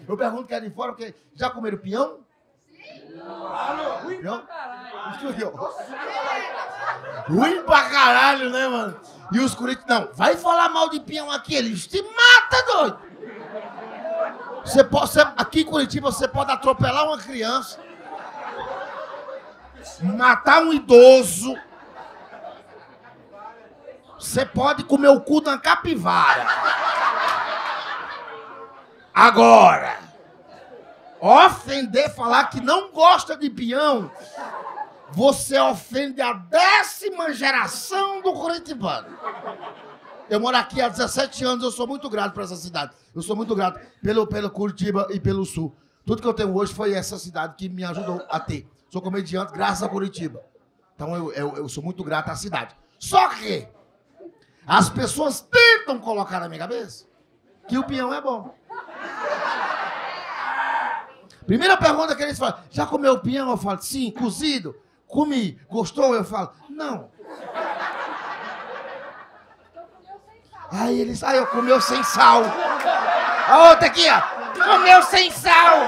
Eu pergunto que é de fora, porque já comeram peão? Ruim pra caralho. Ruim pra caralho, né, mano? E os curitibanos, não, vai falar mal de peão aqui, eles te matam, doido. Aqui em Curitiba você pode atropelar uma criança, matar um idoso, você pode comer o cu da capivara. Agora, ofender, falar que não gosta de peão, você ofende a 10ª geração do curitibano. Eu moro aqui há 17 anos, eu sou muito grato por essa cidade. Eu sou muito grato pelo Curitiba e pelo Sul. Tudo que eu tenho hoje foi essa cidade que me ajudou a ter. Sou comediante graças a Curitiba. Então eu sou muito grato à cidade. Só que as pessoas tentam colocar na minha cabeça que o peão é bom. Primeira pergunta que eles falam, já comeu peão? Eu falo, sim, cozido. Comi. Gostou? Eu falo, não. Aí eles, eu comeu sem sal. A outra aqui, ó, comeu sem sal.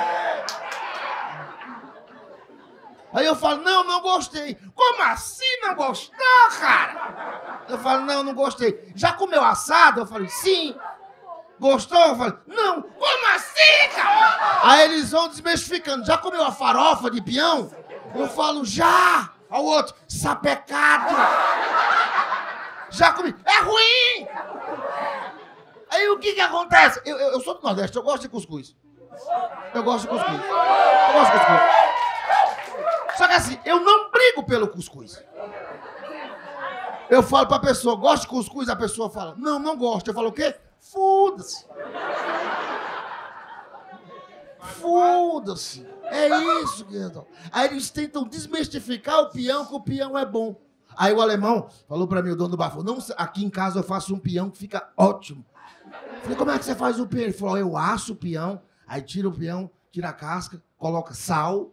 Aí eu falo, não gostei. Como assim não gostou, cara? Eu falo, não gostei. Já comeu assado? Eu falei, sim. Gostou? Eu falei, não. Como assim, cara? Aí eles vão desmistificando. Já comeu a farofa de peão? Eu falo, já. Ao outro, sapecado. Já comi. É ruim! Aí o que acontece? Eu sou do Nordeste, eu gosto de cuscuz. Eu gosto de cuscuz. Só que assim, eu não brigo pelo cuscuz. Eu falo pra pessoa, gosta de cuscuz? A pessoa fala, não gosto. Eu falo o quê? Foda-se. Foda-se. É isso, querido. Aí eles tentam desmistificar o peão, que o peão é bom. Aí o alemão falou pra mim, o dono do bar, falou, não, aqui em casa eu faço um peão que fica ótimo. Falei, como é que você faz o peão? Ele falou, eu asso o peão, aí tira o peão, tira a casca, coloca sal.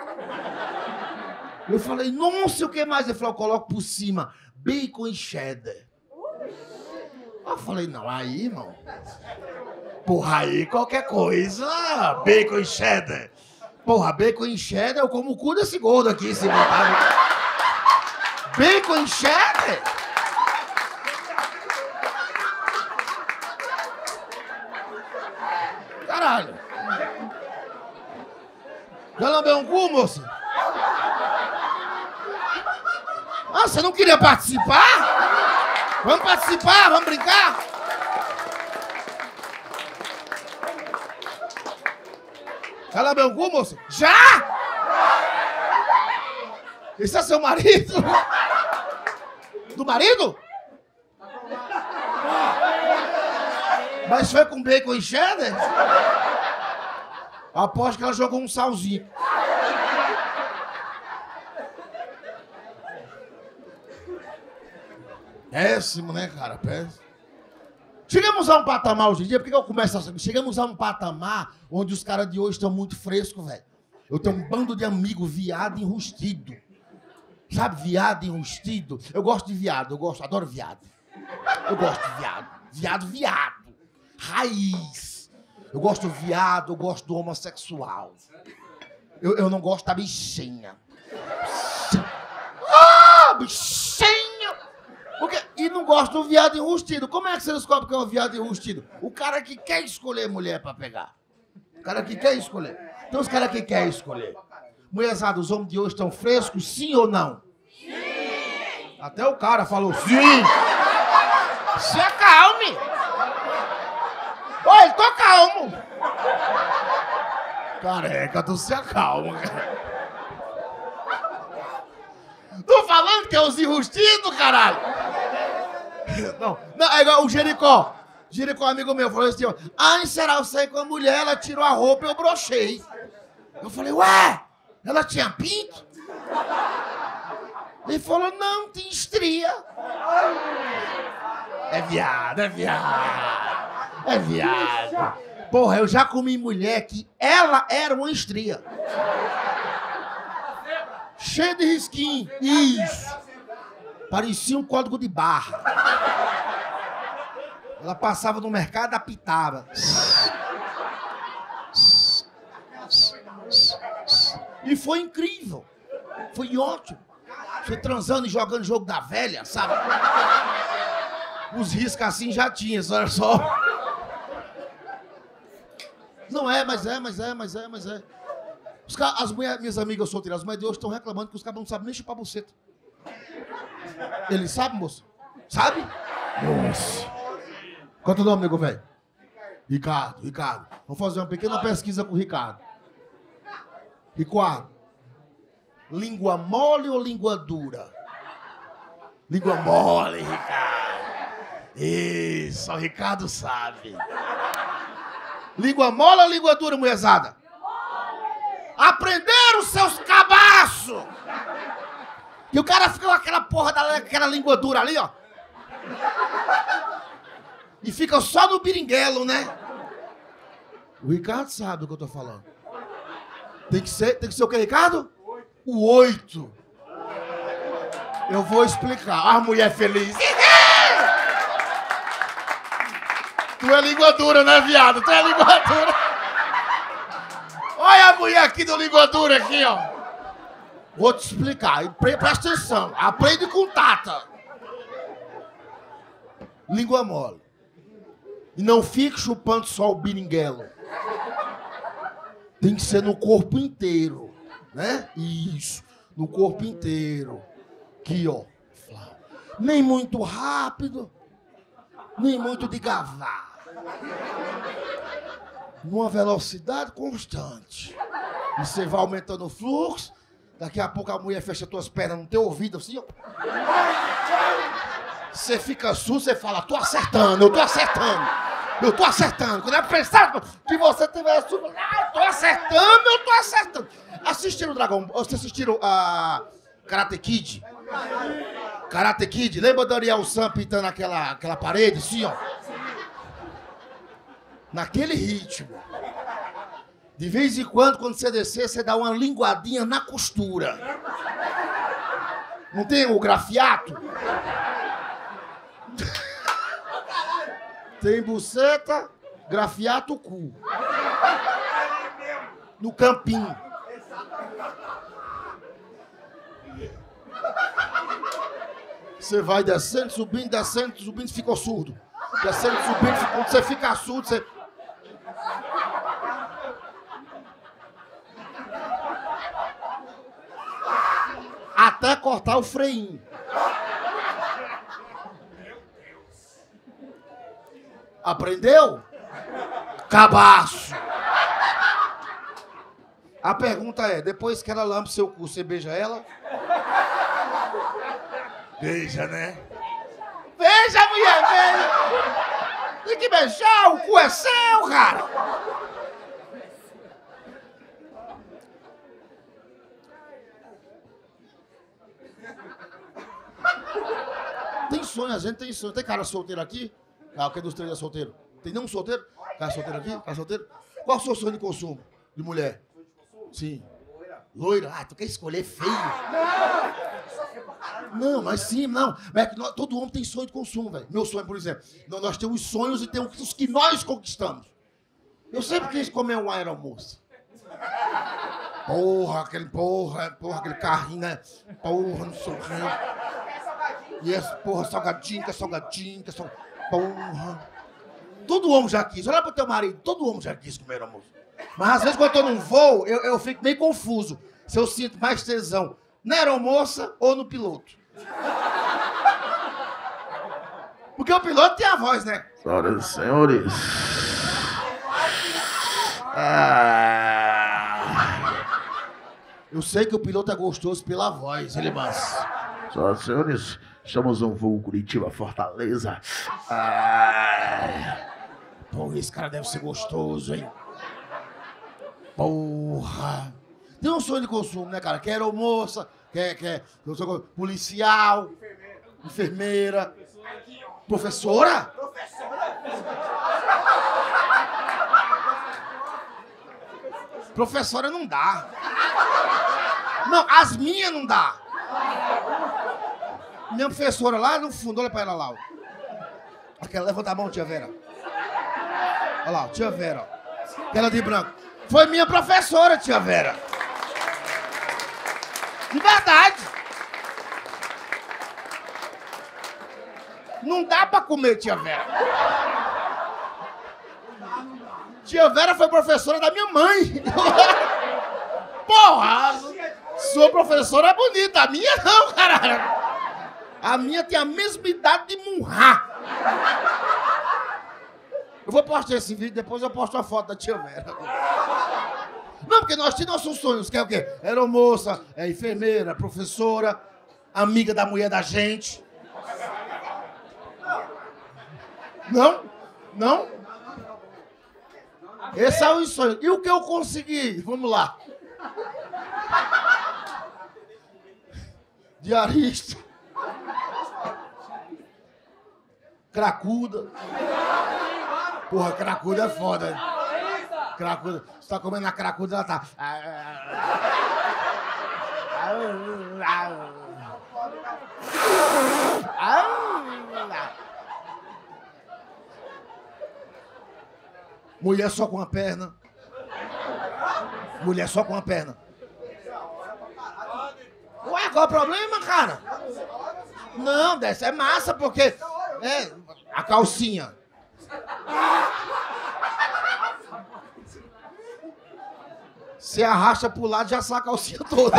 Eu falei, nossa, o que mais? Ele falou, eu coloco por cima bacon e cheddar. Eu falei, não, aí, irmão, porra, aí qualquer coisa, bacon e cheddar. Porra, bacon e cheddar, eu como o cu desse gordo aqui, se botar. Bacon e cheddar? Caralho. Já lambeu um cu, moça? Ah, você não queria participar? Vamos participar? Vamos brincar? Já lambeu um cu, moça? Já? Esse é seu marido? Do marido? Mas foi com bacon e cheddar? Aposto que ela jogou um salzinho. Péssimo, né, cara? Péssimo. Chegamos a um patamar hoje em dia, por que eu começo assim? Chegamos a um patamar onde os caras de hoje estão muito frescos, velho. Eu tenho um bando de amigos viado enrustido. Sabe, viado enrustido? Eu gosto de viado, adoro viado. Eu gosto de viado. Viado. Raiz. Eu gosto do viado, eu gosto do homossexual. Eu não gosto da bichinha. Bichinha! E não gosto do viado enrustido. Como é que você descobre que é um viado enrustido? O cara que quer escolher mulher pra pegar. O cara que quer escolher. Então os caras que querem escolher. Mulherzada, os homens de hoje estão frescos, sim ou não? Sim! Até o cara falou sim! Se acalme! Oi, tô calmo! Careca, tu se acalma, cara. Tô falando que é os enrustidos, caralho! Não, é igual o Jericó. Jericó, amigo meu, falou assim, em será, eu saí com a mulher, ela tirou a roupa e eu brochei. Eu falei, ué, ela tinha pinto? Ele falou, não, tem estria. É viado. Porra, eu já comi mulher que ela era uma estria. Cheio de risquinho. Isso. Parecia um código de barra. Ela passava no mercado, apitava. E foi incrível. Foi ótimo. Você transando e jogando jogo da velha, sabe? Os riscos assim já tinha, olha só. Não é, mas é. As mulheres, minhas amigas solteiras, as mulheres de hoje estão reclamando que os cabos não sabem nem chupar buceta. Eles sabem, moço? Sabe? Nossa. Qual é o nome, nego velho? Ricardo. Vamos fazer uma pequena pesquisa com o Ricardo. Ricardo, língua mole ou língua dura? Língua mole, Ricardo. Isso, o Ricardo sabe. Língua mole ou língua dura, mulherzada? Aprenderam seus cabaços! E o cara fica com aquela porra daquela língua dura ali, ó. E fica só no beringuelo, né? O Ricardo sabe do que eu tô falando. Tem que ser o que, Ricardo? O 8. Eu vou explicar. A mulher feliz. Tu é língua dura, né, viado? Tu é língua dura. Olha a mulher aqui do língua dura aqui, ó. Vou te explicar. Presta atenção. Aprende com Tata. Língua mole. E não fique chupando só o beringuelo. Tem que ser no corpo inteiro, né? Isso, no corpo inteiro. Aqui, ó. Nem muito rápido, nem muito devagar. Numa velocidade constante. E você vai aumentando o fluxo. Daqui a pouco a mulher fecha as tuas pernas no teu ouvido, assim, ó. Você fica surdo, você fala, eu tô acertando. Quando é pensado que você tiver surdo, eu tô acertando. Assistiram o Dragon Ball? Vocês assistiram a Karate Kid? Karate Kid, lembra do Ariel Sam pintando aquela parede, assim, ó? Naquele ritmo. De vez em quando você descer, você dá uma linguadinha na costura. Não tem o grafiato? Tem buceta, grafiato, cu. No campinho. Você vai descendo, subindo, ficou surdo. Descendo, subindo, quando você fica surdo, você... Até cortar o freinho. Aprendeu? Cabaço. A pergunta é, depois que ela lambe seu cu, você beija ela? Beija, né? Beija, mulher, beija. Tem que beijar, o cu é seu, cara. Tem sonho, a gente tem sonho. Tem cara solteiro aqui? Ah, quem dos três é solteiro? Tem nenhum solteiro? Cara solteiro aqui? Cara solteiro? Qual é o seu sonho de consumo? De mulher? Sim. Loira? Ah, tu quer escolher feio? Não, mas sim, não. É que todo homem tem sonho de consumo, velho. Meu sonho, por exemplo. Nós temos sonhos e temos os que nós conquistamos. Eu sempre quis comer uma aeromoça. Porra, aquele carrinho, né? Porra, não sei o quê. E essa porra, salgadinho. Porra. Todo homem já quis. Olha pro teu marido, todo homem já quis comer almoço. Mas às vezes quando eu tô num voo, eu fico meio confuso. Se eu sinto mais tesão na aeromoça ou no piloto. Porque o piloto tem a voz, né? Senhoras e senhores. Eu sei que o piloto é gostoso pela voz, ele mas... Senhoras e senhores, estamos no voo Curitiba-Fortaleza. Pô, esse cara deve ser gostoso, hein? Porra! Tem um sonho de consumo, né, cara? Quer aeromoça, quer policial, enfermeira, professora? Professora não dá. Não, as minhas não dá. Minha professora lá no fundo, olha pra ela lá. Ó. Aquela, levanta a mão, tia Vera. Olha lá, tia Vera. Ó. Aquela de branco. Foi minha professora, tia Vera. De verdade. Não dá pra comer, tia Vera. Tia Vera foi professora da minha mãe. Porra! Sua professora é bonita, a minha não, caralho. A minha tem a mesma idade de Munhá. Eu vou postar esse vídeo, depois eu posto a foto da tia Vera. Não, porque nós tínhamos nossos sonhos, que é o quê? Aeromoça, enfermeira, professora, amiga da mulher da gente. Não? Não? Esse é o sonho. E o que eu consegui? Vamos lá. Diarista. Cracuda. Porra, cracuda é foda. Cracuda. Você tá comendo a cracuda, ela tá... Mulher só com a perna. Mulher só com a perna. Ué, qual é o problema, cara? Não, dessa é massa, porque... É, a calcinha. Você arrasta pro lado, já sai a calcinha toda.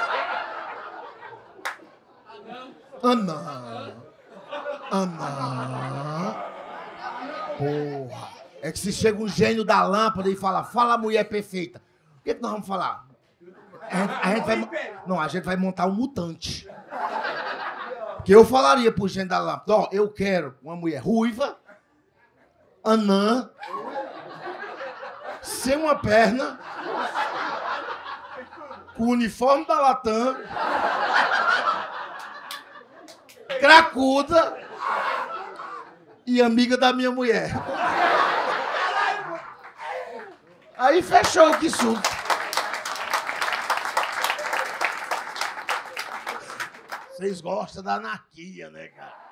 Anã. Porra. É que se chega um gênio da lâmpada e fala mulher perfeita. O que nós vamos falar? A gente vai montar um mutante. Que eu falaria pro gênio da lâmpada, ó, eu quero uma mulher ruiva, anã, sem uma perna, com o uniforme da Latam, cracuda e amiga da minha mulher. Aí fechou, que susto. Vocês gostam da anarquia, né, cara?